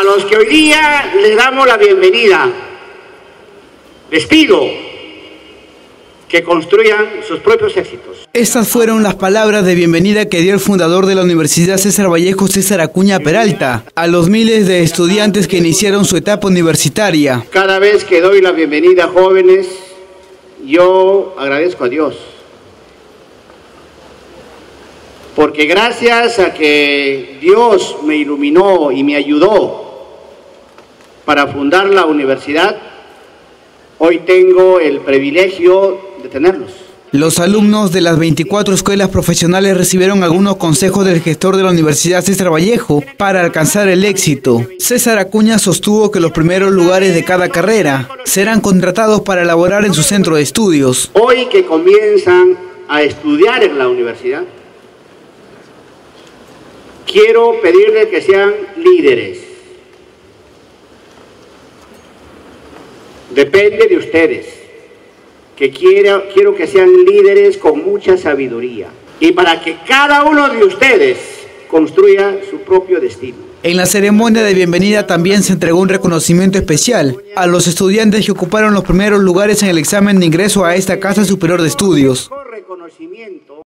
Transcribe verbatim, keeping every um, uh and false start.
A los que hoy día les damos la bienvenida, les pido que construyan sus propios éxitos. Estas fueron las palabras de bienvenida que dio el fundador de la Universidad César Vallejo, César Acuña Peralta, a los miles de estudiantes que iniciaron su etapa universitaria. Cada vez que doy la bienvenida a jóvenes, yo agradezco a Dios. Porque gracias a que Dios me iluminó y me ayudó para fundar la universidad, hoy tengo el privilegio de tenerlos. Los alumnos de las veinticuatro escuelas profesionales recibieron algunos consejos del gestor de la Universidad César Vallejo para alcanzar el éxito. César Acuña sostuvo que los primeros lugares de cada carrera serán contratados para elaborar en su centro de estudios. Hoy que comienzan a estudiar en la universidad, quiero pedirles que sean líderes. Depende de ustedes, que quiero, quiero que sean líderes con mucha sabiduría y para que cada uno de ustedes construya su propio destino. En la ceremonia de bienvenida también se entregó un reconocimiento especial a los estudiantes que ocuparon los primeros lugares en el examen de ingreso a esta Casa Superior de Estudios.